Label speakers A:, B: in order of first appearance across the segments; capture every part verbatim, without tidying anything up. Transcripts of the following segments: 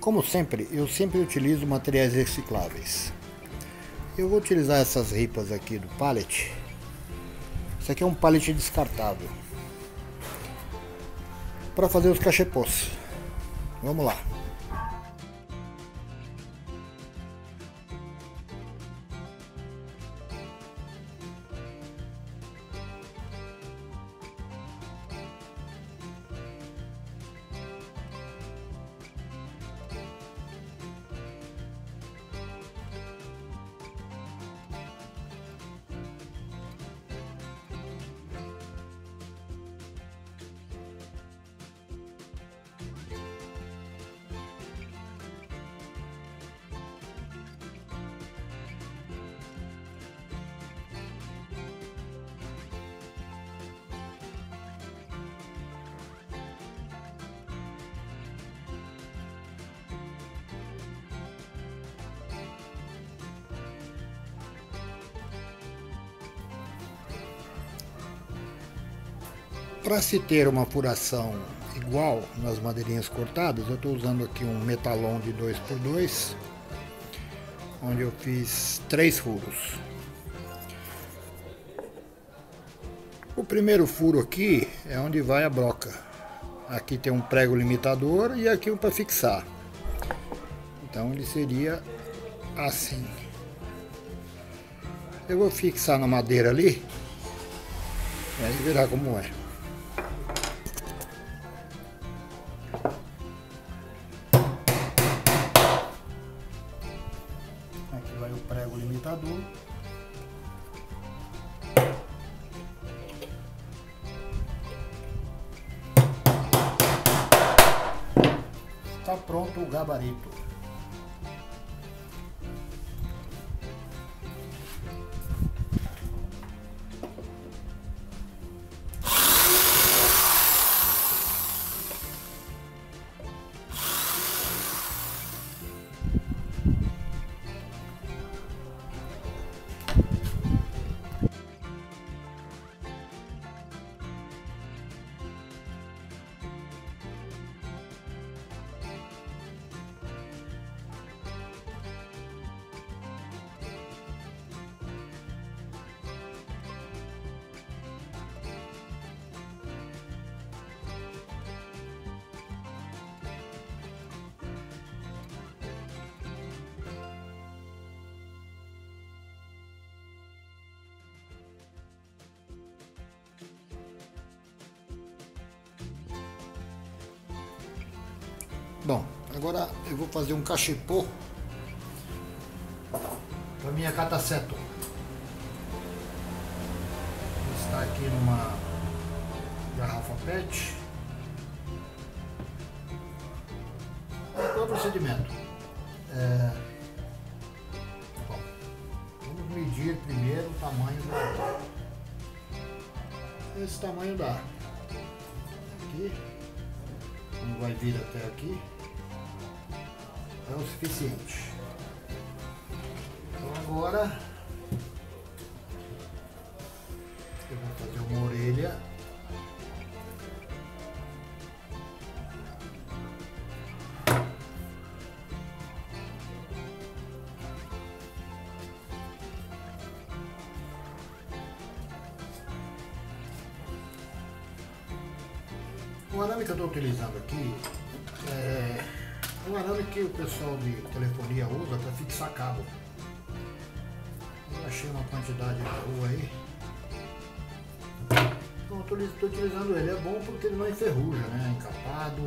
A: Como sempre, eu sempre utilizo materiais recicláveis. Eu vou utilizar essas ripas aqui do pallet. Isso aqui é um pallet descartável para fazer os cachepôs. Vamos lá. Para se ter uma furação igual nas madeirinhas cortadas, eu estou usando aqui um metalon de dois por dois, onde eu fiz três furos. O primeiro furo aqui é onde vai a broca. Aqui tem um prego limitador e aqui um para fixar. Então ele seria assim. Eu vou fixar na madeira ali, e aí verá como é. Aqui vai o prego limitador. Está pronto o gabarito. Bom, agora eu vou fazer um cachepô para minha cataceto. Está aqui numa garrafa pet. Qual é o procedimento? É... Bom, vamos medir primeiro o tamanho da... Esse tamanho dá. Aqui. Não vai vir até aqui. É o suficiente. Então agora eu vou fazer uma orelha. O arame que eu estou utilizando aqui é um arame que o pessoal de telefonia usa para fixar cabo. Eu achei uma quantidade boa aí. Então eu estou utilizando ele. É bom porque ele não enferruja, né? Encapado.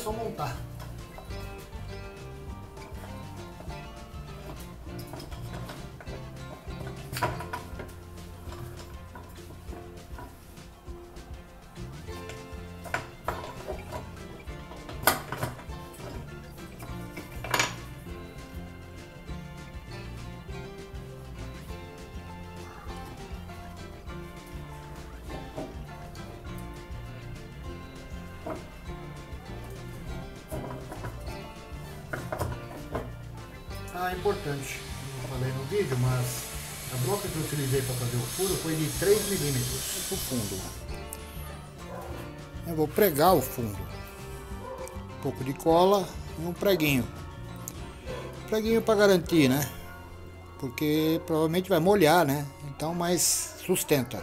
A: só montar. Ah, é importante, não falei no vídeo, mas a broca que eu utilizei para fazer o furo foi de três milímetros o fundo. Eu vou pregar o fundo, um pouco de cola e um preguinho. Preguinho para garantir, né? Porque provavelmente vai molhar, né? Então, mas sustenta.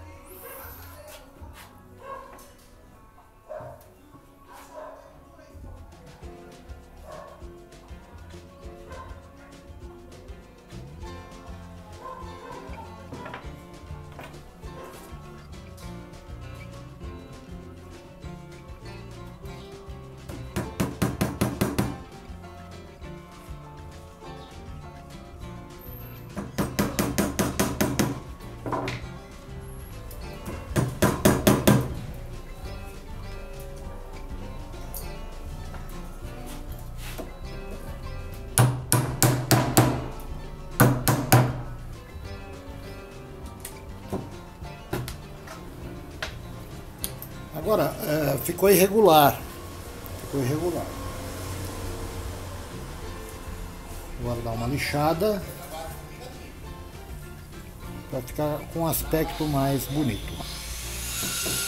A: Agora, é, ficou irregular, ficou irregular. Agora dar uma lixada para ficar com um aspecto mais bonito.